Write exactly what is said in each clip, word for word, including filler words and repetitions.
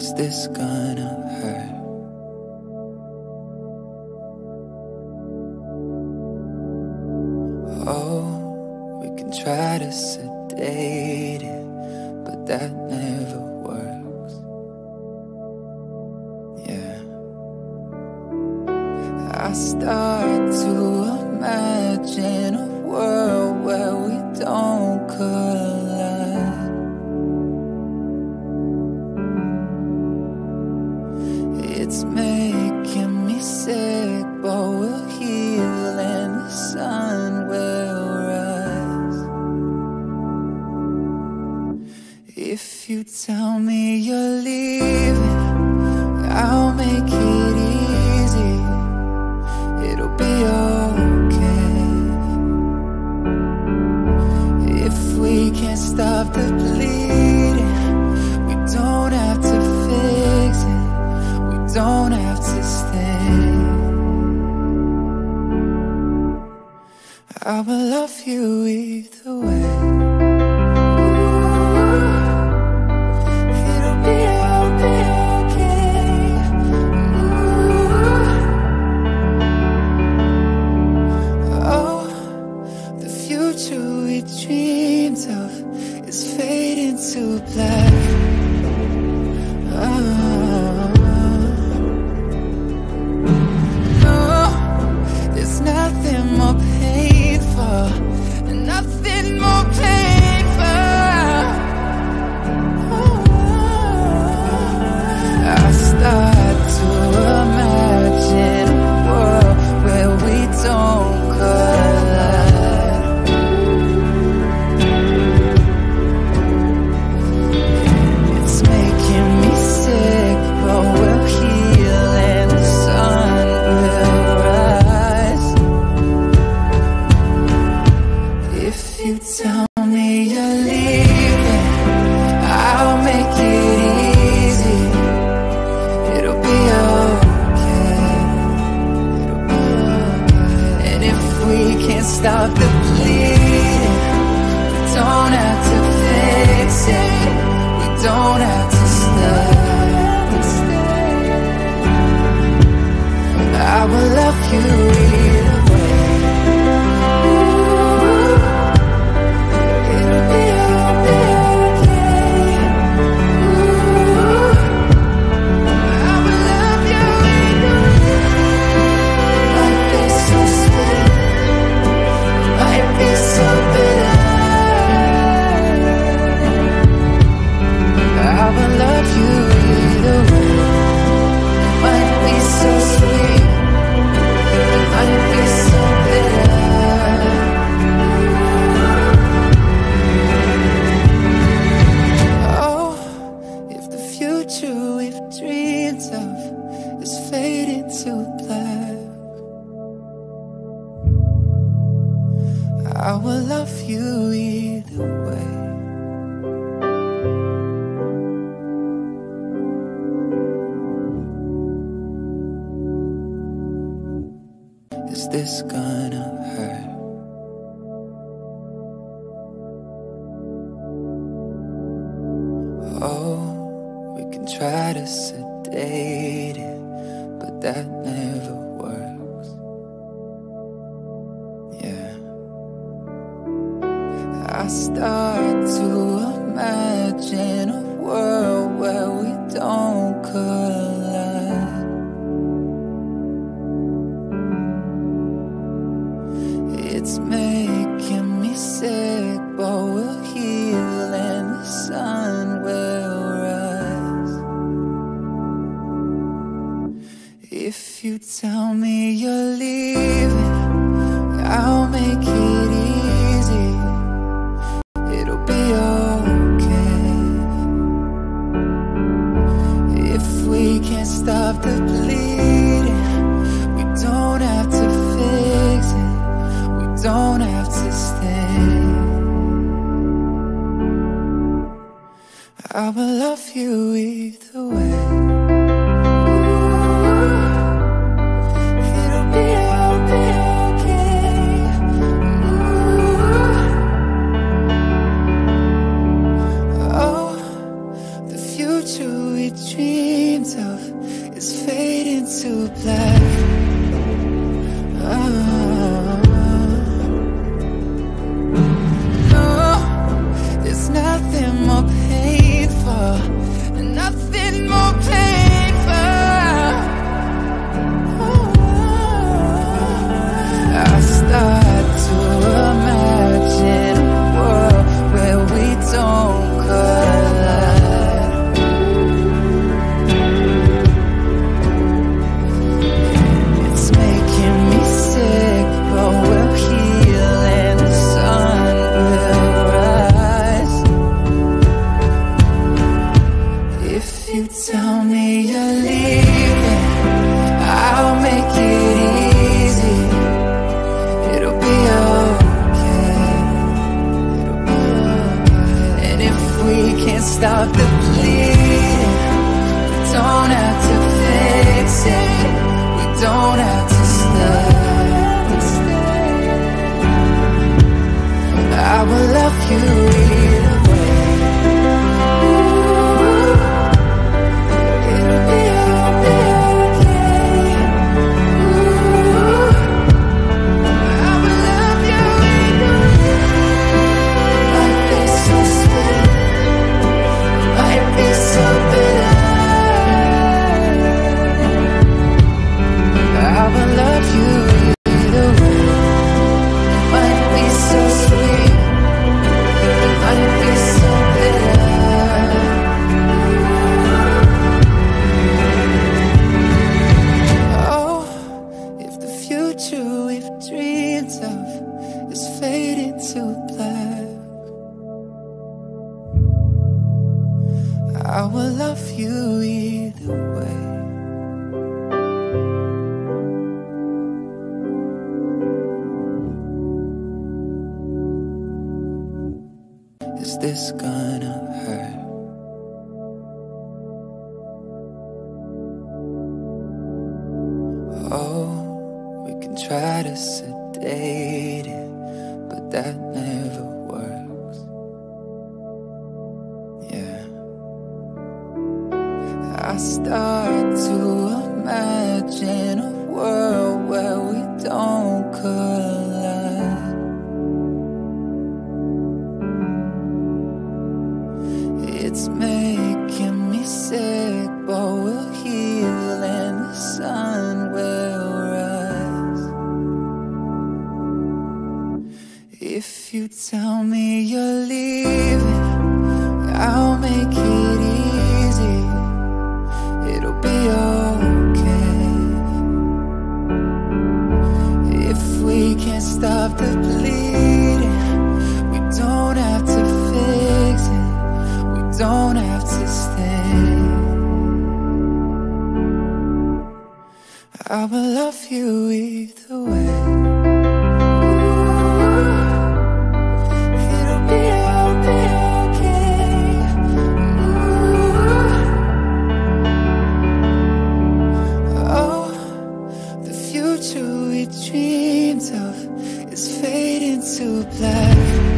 Is this gonna hurt? Oh, we can try to sedate it, but that never works. Yeah, I start to imagine a world where we don't collide. It's making me sick, but we'll heal and the sun will rise. If you tell me you're leaving, I'll make it easy. It'll be okay. If we can't stop the bleeding, we don't have to fix it. We don't have to stay. I will love you either way. It'll be, it'll be okay. Oh, the future we dreamed of is fading to black. Oh, no, there's nothing more painful, nothing more painful. Oh, I start to imagine a world where we don't collide. It's making me sick, but we'll heal and the sun will rise. If you tell me you're leaving, I'll make it easy. It'll be okay. It'll be okay. And if we can't stop the bleeding, we don't have to fix it. We don't have to stay. I will love you either way. It'll be, it'll be okay. I will love you either way. Might be so sweet, might be so bitter. I will love you either way. Might be so sweet, might be so bitter. Oh, if the future we've dreamed of is fading to black, I will love you either way. Is this gonna hurt? Oh, we can try to sedate it, but that never works. Yeah, I start to imagine a world where we don't collide. It's making me sick, but we'll heal and the sun will rise. If you tell me you're leaving, I'll make it easy. It'll be okay. If we can't stop the bleeding, we don't have to fix it. We don't have to stay. I will love you either way. It'll be, it'll be okay. Oh, the future we dreamed of is fading to black. Oh, no, there's nothing more painful, nothing more painful. Oh, I start to imagine a world where we don't collide. It's making me sick, but we'll heal and the sun will rise. If you tell me you're leaving, I'll make it easy. It'll be okay. It'll be okay. And if we can't stop the bleeding, we don't have to fix it. We don't have to stay. I will love you either way. It'll be, it'll be okay. I will love you either way. Might be so sweet, might be so bitter. I will love you either way. Might be so sweet, might be so bitter. Oh, if the future we've dreamed of is fading to black, I will love you either way. Is this gonna hurt? Oh, we can try to sedate it, but that never works. Yeah, I start to imagine a world where we don't collide. It's making me sick, but we'll heal and the sun will rise. If you tell me you're leaving, I'll make it easy. It'll be okay. If we can't stop the bleeding, we don't have to fix it. We don't have to stay. I will love you either way. It'll be, it'll be okay. Oh, the future we dreamed of is fading to black.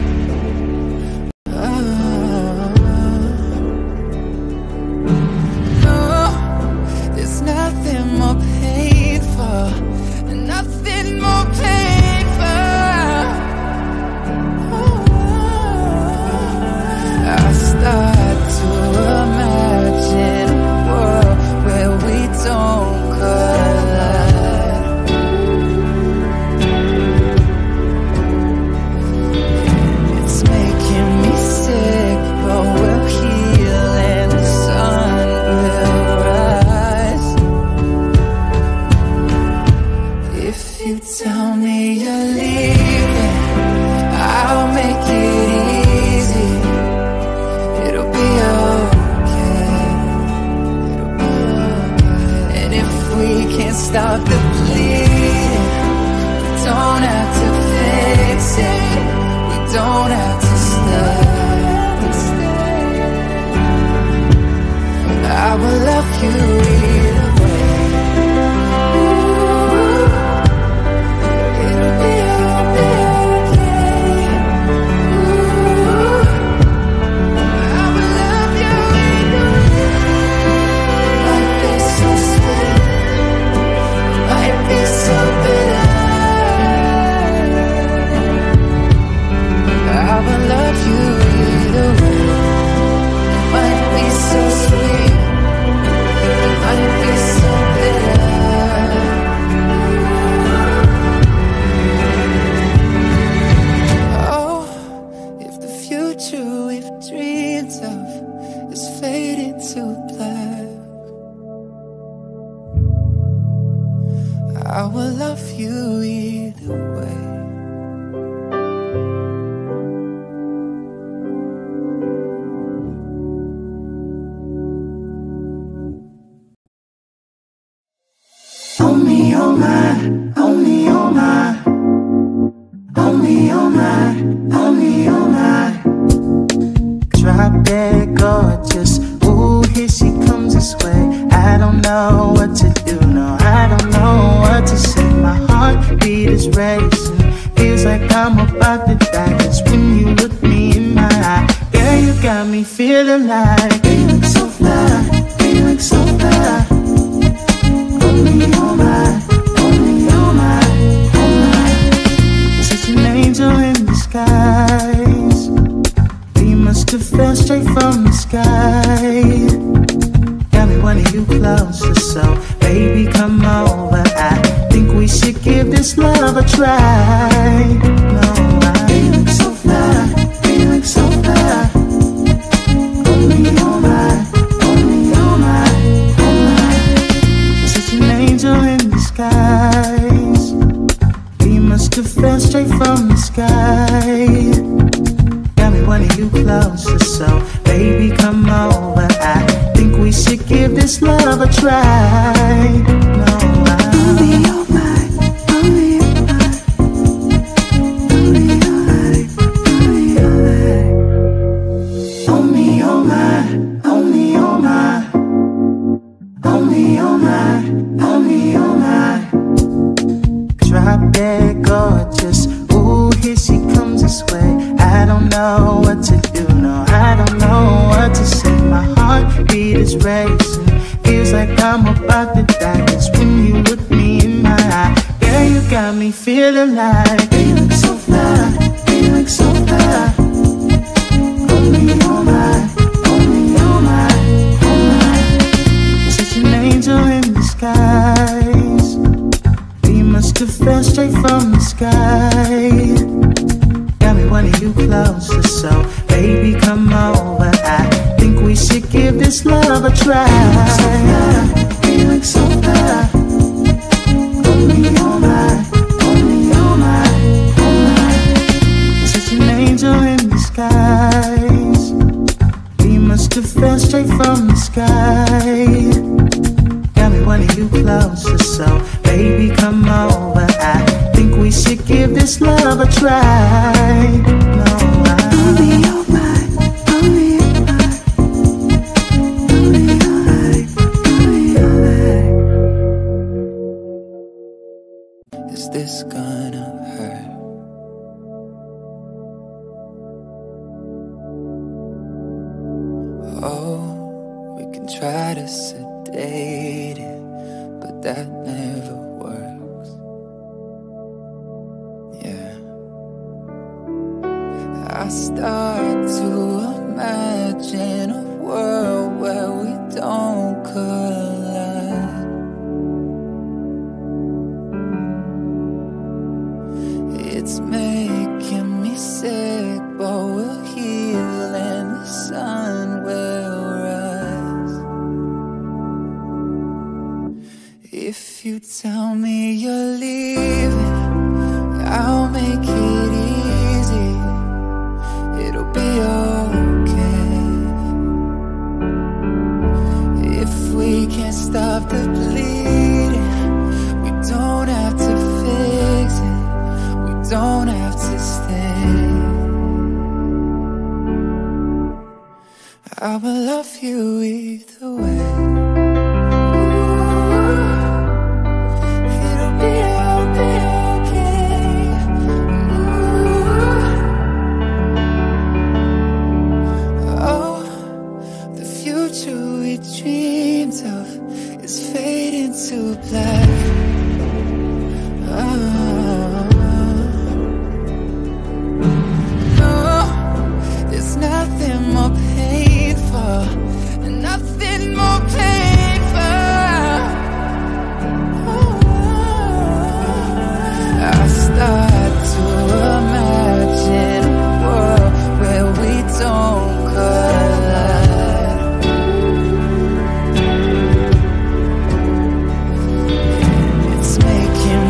Nothing more painful, nothing more painful. Oh, I start to imagine a world where we don't collide. It's making me sick, but we'll heal and the sun will rise. If you tell me you're leaving, I'll make it easy. It'll be okay. It'll be okay. And if we can't stop the bleeding, we don't have to fix it. We don't have to stay. I will love you either way. It'll be, it'll be okay. I will love you either way. I will love you either way. Oh me, oh my, oh me, oh my, oh me, oh my, oh me, oh my. Drop dead gorgeous, ooh, here she comes this way. I don't know what to do, no, I don't know what to say. My heartbeat is racing, feels like I'm about to die. Cause when you look me in my eye, girl, you got me feeling like you look so fly, you look so fly. Oh me, oh my, oh me, oh my, oh my. Such an angel in disguise. We must have fell straight from the sky. Got me wanting you closer, so baby come over. I think we should give this love a try. No, I you look so fly, you look so fly. Oh me, oh my, oh me, oh my, oh my. Such an angel in disguise. We must have fell straight from the sky. Got me wanting you closer, so baby come over. I think we should give this love a try. No, I oh me, oh my, oh me, oh my, oh me, oh my, oh me, oh my, oh me, oh my, oh me, oh my, oh me, oh my. Drop dead gorgeous, ooh, here she comes this way. I don't know what to do, no, I don't know what to say. My heartbeat is racing, feels like I'm about to die. Cause when you look me in my eye, girl, you got me feeling like you look so fly, you look so fly. Oh me, oh my, oh me, oh my, oh my. Such an angel in disguise. We must have fell straight from the sky. Got me wanting you closer, so baby come over. I think we should give this love a try. You look so fly, oh me, oh my, oh me, oh my, oh my. Such an angel in disguise. We must have fell straight from the sky. Got me wanting you closer, so baby come over. I think we should give this love a try. No, I oh me, oh my, oh me, oh my, oh me, oh my, oh me, oh my. Is this gonna hurt? Oh, we can try to sedate it, but that never works. Yeah, I start to imagine a world where we don't collide. It's making me sick, but we'll heal and the sun will rise. If you tell me you're leaving, I'll make it easy. It'll be okay. If we can't stop the bleeding, we don't have to fix it. We don't have to stay. I will love you either way. To black. Oh, no, there's nothing more painful, nothing more painful. Oh, I start to imagine a world where we don't collide. Making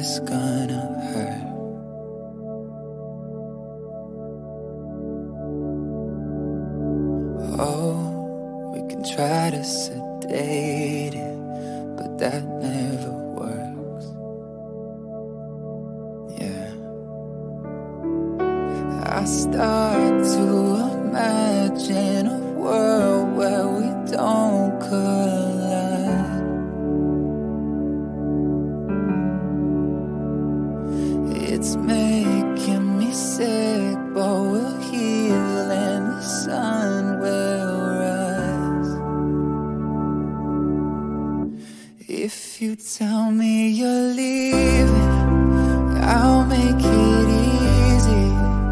is gonna hurt. Oh, we can try to sedate it, but that never works. Yeah, I start to imagine a world where we don't collide. It's making me sick, but we'll heal and the sun will rise. If you tell me you're leaving, I'll make it easy.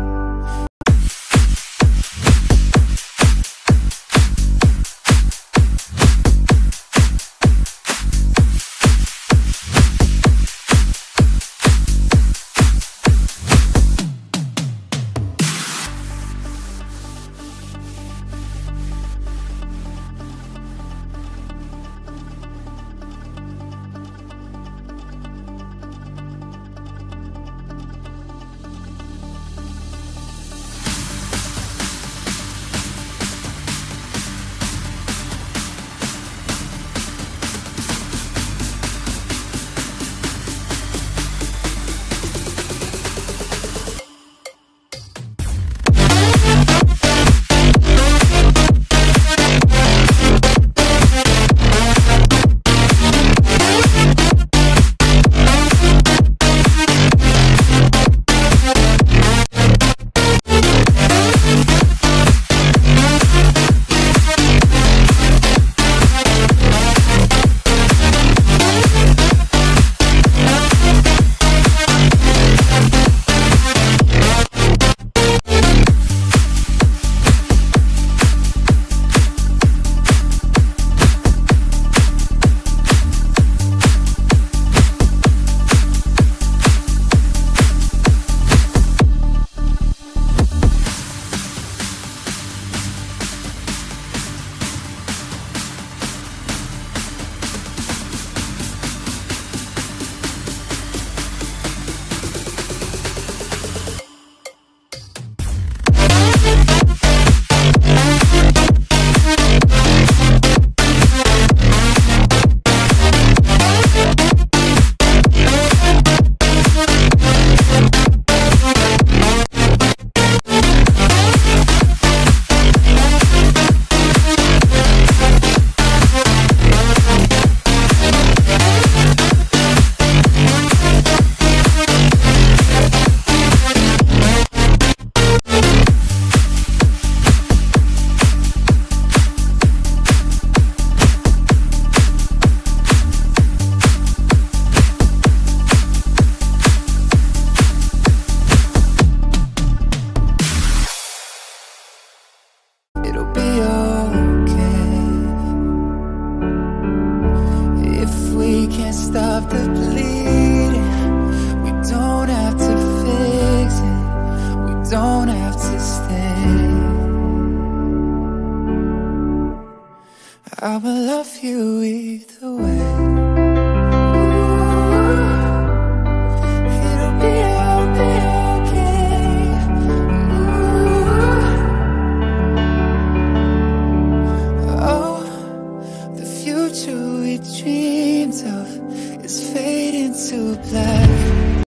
It'll be okay if we can't stop the bleeding. We don't have to fix it, we don't have to stay. I will love you either way. It'll be, it'll be okay. Oh, the future we dreamed of is fading to black.